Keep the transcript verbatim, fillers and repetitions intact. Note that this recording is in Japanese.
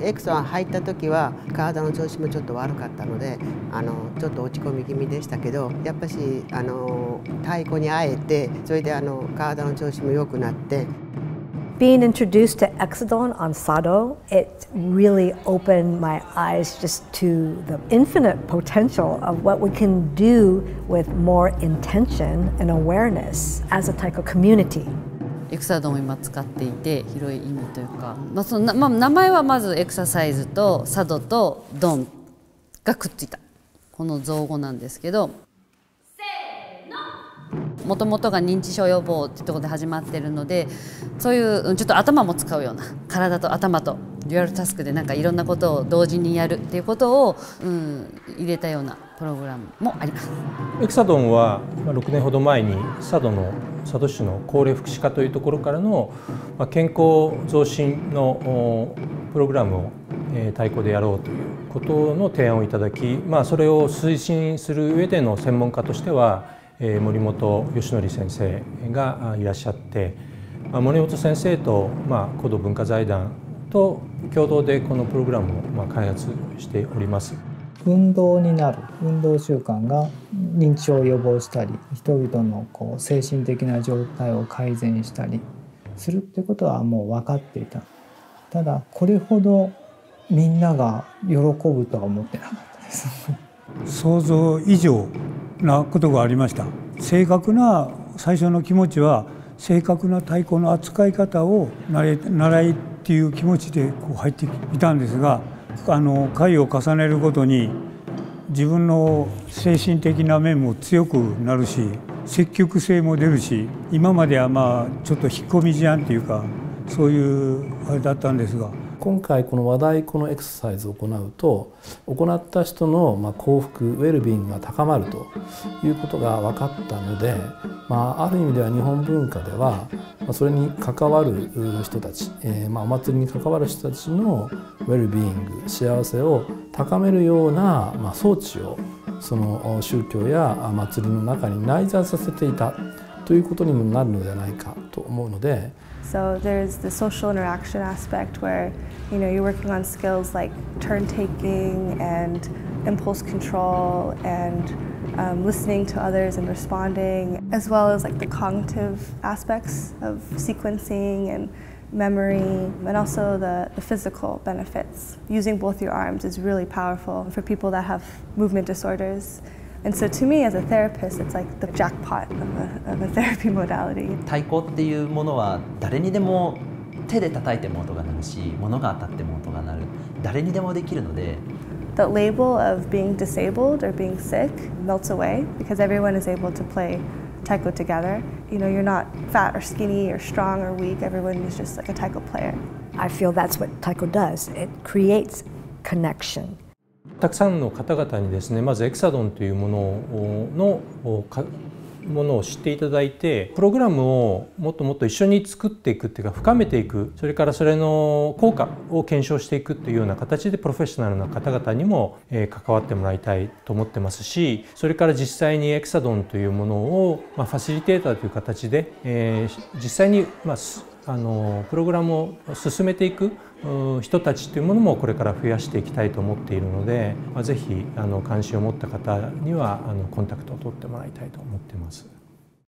エクサドン入った時は体の調子もちょっと悪かったので、あのちょっと落ち込み気味でしたけど、やっぱしあの太鼓に会えて、それであの体の調子も良くなって。 Being introduced to Exodon on Sado, it really opened my eyes just to the infinite potential of what we can do with more intention and awareness as a taiko community. エクサドンを今使っていて、広い意味というか、まあそのまあ、名前はまずエクササイズとサドとドンがくっついたこの造語なんですけど、もともとが認知症予防っていうところで始まってるので、そういうちょっと頭も使うような、体と頭とデュアルタスクでなんかいろんなことを同時にやるっていうことを、うん、入れたようなプログラムもあります。 エクサドンはろくねんほど前に佐渡の佐渡市の高齢福祉課というところからの健康増進のプログラムを太鼓でやろうということの提案をいただき、まあ、それを推進する上での専門家としては森本義則先生がいらっしゃって、森本先生と高度文化財団と共同でこのプログラムを開発しております。 運動になる運動習慣が認知症を予防したり、人々のこう精神的な状態を改善したりするってことはもう分かっていた。ただこれほどみんなが喜ぶとは思ってなかったです。 想像以上なことがありました。正確な最初の気持ちは正確な太鼓の扱い方を習いっていう気持ちでこう入っていたんですが、あの回を重ねるごとに自分の精神的な面も強くなるし、積極性も出るし、今まではまあちょっと引っ込み思案っていうか、そういうあれだったんですが、 今回この和太鼓のエクササイズを行うと、行った人のまあ幸福ウェルビーイングが高まるということが分かったので、まあ、ある意味では日本文化ではそれに関わる人たち、えー、まあお祭りに関わる人たちのウェルビーイング、幸せを高めるようなまあ装置をその宗教や祭りの中に内在させていたということにもなるのではないかと思うので。 So there's the social interaction aspect where, you know, you're working on skills like turn taking and impulse control and um, listening to others and responding, as well as like the cognitive aspects of sequencing and memory, and also the, the physical benefits. Using both your arms is really powerful for people that have movement disorders. And so to me as a therapist, it's like the jackpot of a, of a therapy modality. 太鼓っていうものは誰にでも手で叩いても音が鳴るし、物が当たっても音が鳴る。誰にでもできるので。 The label of being disabled or being sick melts away because everyone is able to play taiko together. You know, you're not fat or skinny or strong or weak. Everyone is just like a taiko player. I feel that's what taiko does. It creates connection. たくさんの方々にですね、まずエクサドンというもののものを知っていただいて、プログラムをもっともっと一緒に作っていくっていうか深めていく、それからそれの効果を検証していくというような形でプロフェッショナルな方々にも関わってもらいたいと思ってますし、それから実際にエクサドンというものをファシリテーターという形で実際にまああのプログラムを進めていく人たちというものもこれから増やしていきたいと思っているので、ぜひあの関心を持った方にはあのコンタクトを取ってもらいたいと思っています。